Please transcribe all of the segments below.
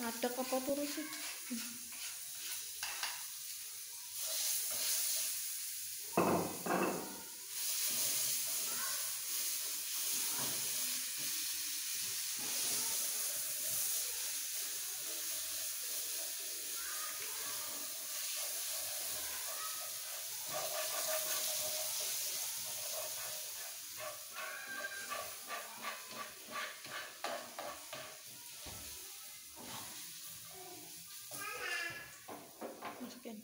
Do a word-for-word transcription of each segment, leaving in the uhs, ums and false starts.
Ngadek apa turu sih? Masukin.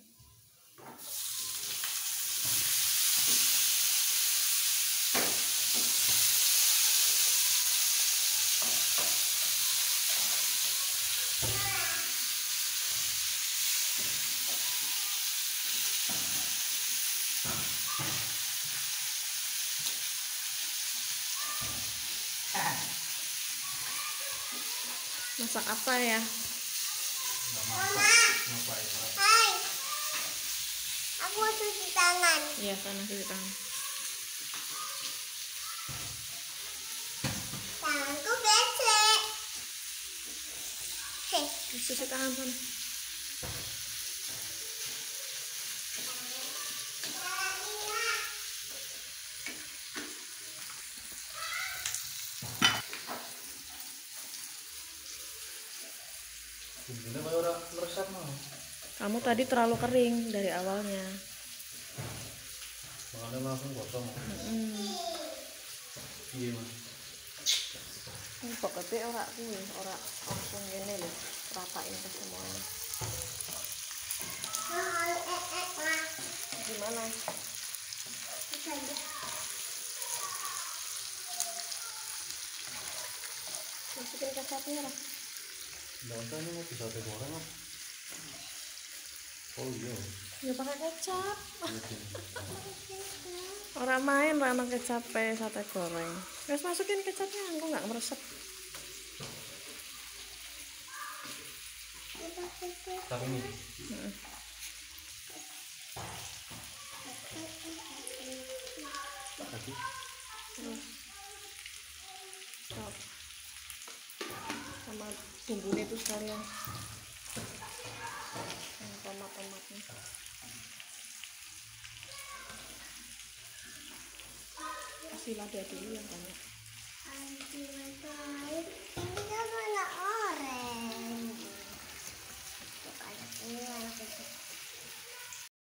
Masak apa ya? Mama, hai, aku mau cuci tangan. Iya, sana cuci tangan. Tanganku becek. Hei, Cuci tangan sana. Ini kayak orang meresap mah. Kamu tadi terlalu kering dari awalnya. Makanya langsung gotong. Hmm. Iya mas. Ini pokoknya ora kuwi, ora langsung gini loh, ratain ke semuanya. mau eh eh ma, Gimana? bisa aja. Masukin kecapnya lah. Bangsa ini mau bisa sate goreng apa? Oh iya. Ya pakai kecap. Iya. Orang main rana kecap sate goreng. Terus masukin kecapnya, aku nggak meresep. Tapi ini. Hmm. Lagi. Terus Stop. Sama bumbunya itu sekalian. Yang tomat-tomatnya. Kasih lada dulu yang banyak. Anti matahari.